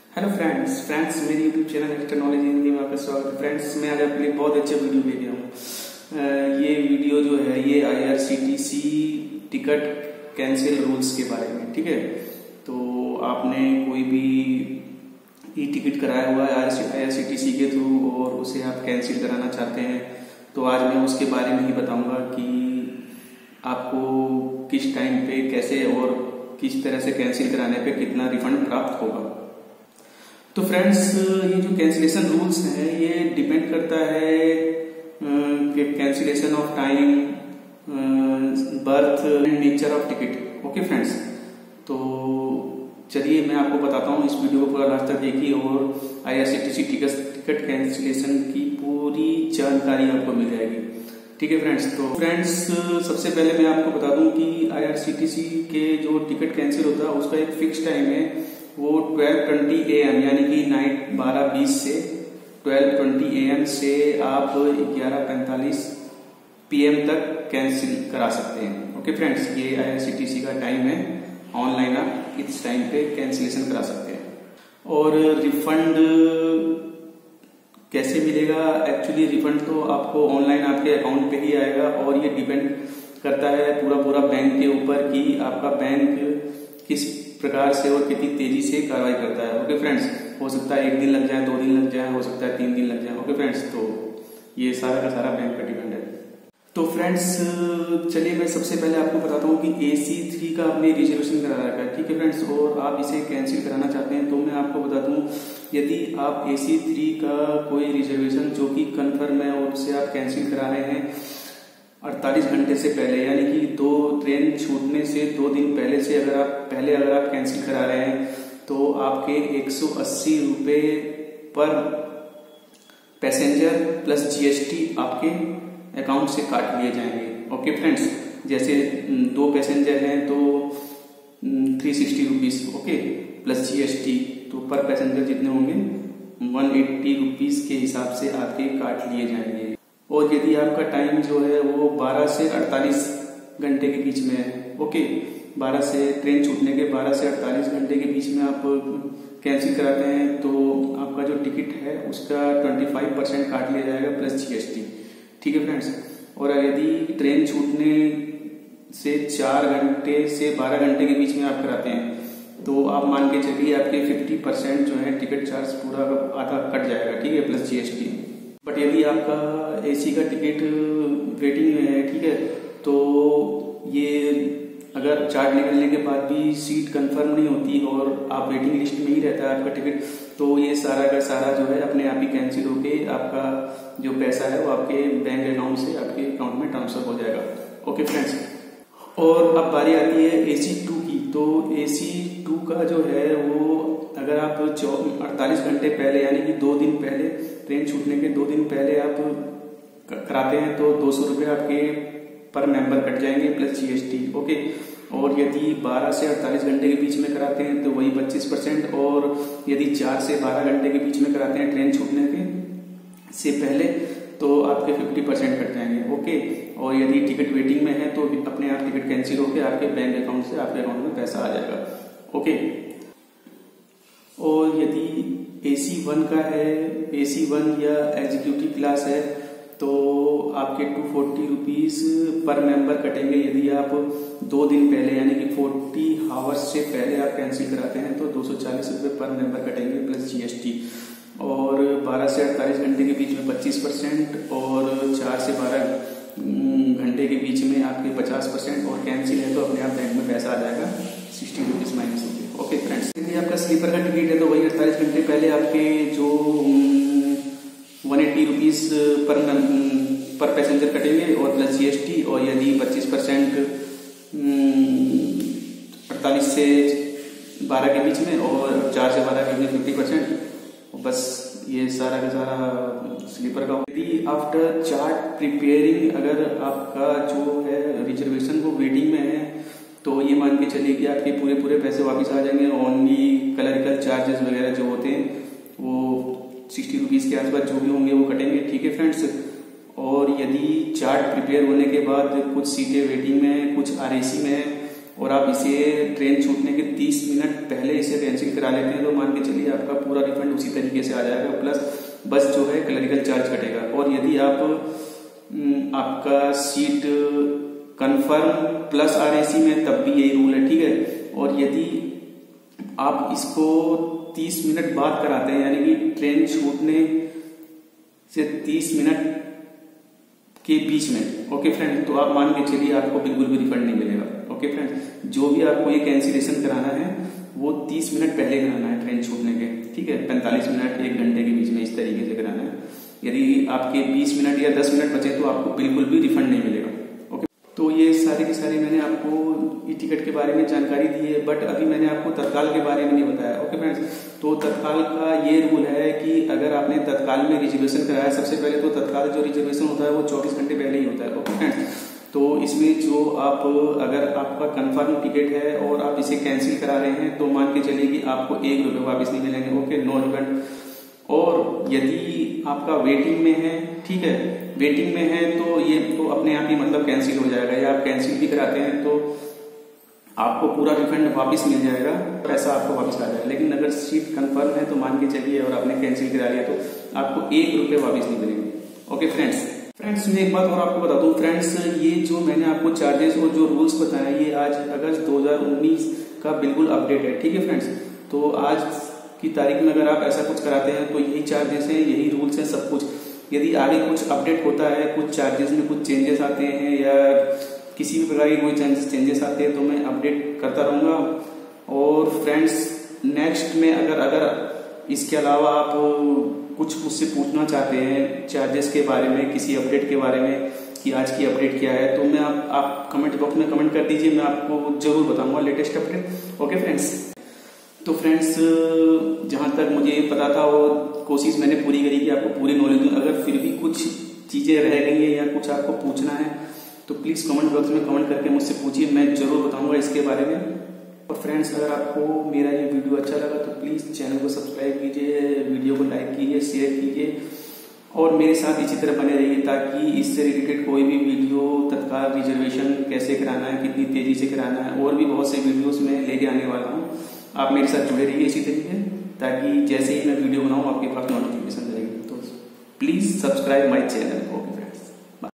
Hello friends मेरी YouTube channel extra knowledge Hindi में आपका स्वागत है। फ्रेंड्स मैं आज आपके लिए बहुत अच्छे वीडियो ले गया हूँ। ये वीडियो जो है ये IRCTC टिकट कैंसिल रूल्स के बारे में, ठीक है। तो आपने कोई भी ई टिकट कराया हुआ है IRCTC के थ्रू और उसे आप कैंसिल कराना चाहते हैं, तो आज मैं उसके बारे में ही बताऊंगा कि आपको किस टाइम पे कैसे और किस तरह से कैंसिल कराने पे कितना रिफंड प्राप्त होगा। तो फ्रेंड्स ये जो कैंसिलेशन रूल्स हैं ये डिपेंड करता है कि cancellation of time, berth and nature of ticket. Okay friends, तो चलिए मैं आपको बताता हूँ। इस वीडियो को पूरा लास्ट तक देखिए और IRCTC टिकट कैंसिलेशन की पूरी जानकारी आपको मिल जाएगी, ठीक है फ्रेंड्स। तो फ्रेंड्स सबसे पहले मैं आपको बता दूं कि IRCTC के जो टिकट कैंसिल होता है उसका एक फिक्स टाइम है, वो 12:20 AM यानी कि नाइट 12:20 से 12:20 AM से आप 11:45 PM तक कैंसिल करा सकते हैं। ओके फ्रेंड्स, ये IRCTC का टाइम है, ऑनलाइन आप इस टाइम पे कैंसिलेशन करा सकते हैं। और रिफंड कैसे मिलेगा? एक्चुअली रिफंड तो आपको ऑनलाइन आपके अकाउंट पे ही आएगा और ये डिपेंड करता है पूरा बैंक के ऊपर कि आपका बैंक किस प्रकार से और कितनी तेजी से कार्रवाई करता है। ओके फ्रेंड्स, हो सकता है 1 दिन लग जाए, 2 दिन लग जाए, हो सकता है 3 दिन लग जाए। ओके फ्रेंड्स, तो ये सारा का सारा बैंक पर डिपेंड है। तो फ्रेंड्स चलिए मैं सबसे पहले आपको बताता हूँ कि AC3 का आपने रिजर्वेशन करा रखा है, ठीक है फ्रेंड्स, और आप इसे कैंसिल कराना चाहते हैं। तो मैं आपको बता दूं, यदि आप AC3 का कोई रिजर्वेशन जो कि कन्फर्म है और उसे आप कैंसिल करा रहे हैं 48 घंटे से पहले, यानी कि 2 ट्रेन छूटने से 2 दिन पहले से अगर आप कैंसिल करा रहे हैं तो आपके 180 रुपये पर पैसेंजर प्लस GST आपके अकाउंट से काट लिए जाएंगे। ओके फ्रेंड्स, जैसे 2 पैसेंजर हैं तो 360 रुपीज, ओके, प्लस GST, तो पर पैसेंजर जितने होंगे 180 रुपीज के हिसाब से आपके काट लिए जाएंगे। और यदि आपका टाइम जो है वो 12 से 48 घंटे के बीच में है, ओके, 12 से ट्रेन छूटने के 12 से 48 घंटे के बीच में आप कैंसिल कराते हैं तो आपका जो टिकट है उसका 25% काट लिया जाएगा प्लस GST, ठीक है फ्रेंड्स। और यदि ट्रेन छूटने से 4 घंटे से 12 घंटे के बीच में आप कराते हैं तो आप मान के चलिए आपके 50% जो है टिकट चार्ज पूरा आधा कट जाएगा, ठीक है, प्लस GST। बट यदि आपका AC का टिकट वेटिंग में है, ठीक है, तो ये अगर चार्ट निकलने के बाद भी सीट कंफर्म नहीं होती और आप वेटिंग लिस्ट में ही रहता है आपका टिकट, तो ये सारा का सारा जो है अपने आप ही कैंसिल होके आपका जो पैसा है वो आपके बैंक अकाउंट से आपके अकाउंट में ट्रांसफर हो जाएगा। ओके फ्रेंड्स, और अब बारी आती है AC2 की। तो AC2 का जो है वो अगर आप 48 घंटे पहले यानी कि 2 दिन पहले, ट्रेन छूटने के 2 दिन पहले आप कराते हैं तो 200 रुपये आपके पर मेंबर कट जाएंगे प्लस GST, ओके। और यदि 12 से 48 घंटे के बीच में कराते हैं तो वही 25%, और यदि 4 से 12 घंटे के बीच में कराते हैं ट्रेन छूटने के से पहले तो आपके 50% कट जाएंगे, ओके। और यदि टिकट वेटिंग में है तो अपने आप टिकट कैंसिल होकर आपके बैंक अकाउंट से आपके अकाउंट में पैसा आ जाएगा, ओके। और यदि AC1 का है, AC1 या एग्जीक्यूटिव क्लास है, तो आपके 240 रुपीज पर मेंबर कटेंगे। यदि आप 2 दिन पहले यानी कि 40 आवर्स से पहले आप कैंसिल कराते हैं तो 240 रुपये पर मेंबर कटेंगे प्लस GST। और 12 से 48 घंटे के बीच में 25%, और 4 से 12 घंटे के बीच में आपके 50%, और कैंसिल है तो अपने आप बैंक में पैसा आ जाएगा 60 रुपीज माइनस होगी। ओके फ्रेंड्स, यदि आपका स्लीपर का टिकट है तो वही 48 घंटे पहले आपके जो 180 रुपीज पर पैसेंजर कटेंगे और प्लस GST। और यदि 25% 48 से 12 के बीच में और 4 से 12 के बीच में 50%, बस ये सारा का सारा स्लीपर का। यदि आफ्टर चार्ट प्रिपेयरिंग अगर आपका जो है रिजर्वेशन वो वेटिंग में है तो ये मान के चलिए कि आपके पूरे पैसे वापस आ जाएंगे। ओनली क्लरिकल चार्जेस वगैरह जो होते हैं वो 60 रुपीज के आसपास जो भी होंगे वो कटेंगे, ठीक है फ्रेंड्स। और यदि चार्ट प्रिपेयर होने के बाद कुछ सीटें वेटिंग में है, कुछ RAC में है और आप इसे ट्रेन छूटने के 30 मिनट पहले इसे कैंसिल करा लेते हैं तो मान के चलिए आपका पूरा रिफंड उसी तरीके से आ जाएगा, प्लस बस जो है क्लरिकल चार्ज कटेगा। और यदि आप आपका सीट कंफर्म प्लस RAC में तब भी यही रूल है, ठीक है। और यदि आप इसको 30 मिनट बाद कराते हैं, यानी कि ट्रेन छूटने से 30 मिनट के बीच में, ओके फ्रेंड, तो आप मान के चलिए आपको बिल्कुल भी रिफंड नहीं मिलेगा। ओके फ्रेंड, जो भी आपको ये कैंसिलेशन कराना है वो 30 मिनट पहले कराना है ट्रेन छूटने के, ठीक है, 45 मिनट 1 घंटे के बीच में इस तरीके से कराना है। यदि आपके 20 मिनट या 10 मिनट बचे तो आपको बिल्कुल भी रिफंड नहीं मिलेगा। ओके, तो ये सारी की सारी मैंने आपको ई टिकट के बारे में जानकारी दी है, बट अभी मैंने आपको तत्काल के बारे में नहीं बताया। ओके फ्रेंड्स, तो तत्काल का ये रूल है कि अगर आपने तत्काल में रिजर्वेशन कराया, सबसे पहले तो तत्काल जो रिजर्वेशन होता है वो 24 घंटे पहले ही होता है। ओके फ्रेंड्स, तो इसमें जो आप अगर आपका कंफर्म टिकट है और आप इसे कैंसिल करा रहे हैं तो मान के चलिए कि आपको 1 रुपये वापस नहीं मिलेंगे। Okay, no refund. और यदि आपका वेटिंग में है, ठीक है, वेटिंग में है तो ये तो अपने आप ही मतलब कैंसिल हो जाएगा, या आप कैंसिल भी कराते हैं तो आपको पूरा रिफंड वापस मिल जाएगा, पैसा आपको वापस आ जाएगा। लेकिन अगर सीट कंफर्म है तो मान के चलिए और आपने कैंसिल करा लिया तो आपको 1 रुपये वापस नहीं मिलेंगे। ओके फ्रेंड्स, मैं एक बात और आपको बता दूं फ्रेंड्स, ये जो मैंने आपको चार्जेस और जो रूल्स बताए ये आज अगस्त 2019 का बिल्कुल अपडेट है, ठीक है फ्रेंड्स। तो आज की तारीख में अगर आप ऐसा कुछ कराते हैं तो यही चार्जेस हैं, यही रूल्स हैं, सब कुछ। यदि आगे कुछ अपडेट होता है, कुछ चार्जेस में कुछ चेंजेस आते हैं या किसी भी प्रकार की कोई चेंजेस आते हैं तो मैं अपडेट करता रहूंगा। और फ्रेंड्स, नेक्स्ट में अगर इसके अलावा आप कुछ मुझसे पूछना चाहते हैं चार्जेस के बारे में, किसी अपडेट के बारे में कि आज की अपडेट क्या है, तो मैं आप कमेंट बॉक्स में कमेंट कर दीजिए, मैं आपको जरूर बताऊंगा लेटेस्ट अपडेट। ओके फ्रेंड्स, तो फ्रेंड्स जहां तक मुझे पता था वो कोशिश मैंने पूरी करी कि आपको पूरी नॉलेज दूं। अगर फिर भी कुछ चीजें रह गई है या कुछ आपको पूछना है तो प्लीज कमेंट बॉक्स में कमेंट करके मुझसे पूछिए, मैं जरूर बताऊंगा इसके बारे में। और फ्रेंड्स, अगर आपको मेरा ये वीडियो अच्छा लगा तो प्लीज चैनल को सब्सक्राइब कीजिए, वीडियो को लाइक कीजिए, शेयर कीजिए और मेरे साथ इसी तरह बने रहिए ताकि इससे रिलेटेड कोई भी वीडियो, तत्काल रिजर्वेशन कैसे कराना है, कितनी तेजी से कराना है, और भी बहुत से वीडियोस में लेके आने वाला हूँ। आप मेरे साथ जुड़े रहिए इसी तरीके, ताकि जैसे ही मैं वीडियो बनाऊं आपके पास नोटिफिकेशन रहेगी। तो please subscribe my channel. Okay.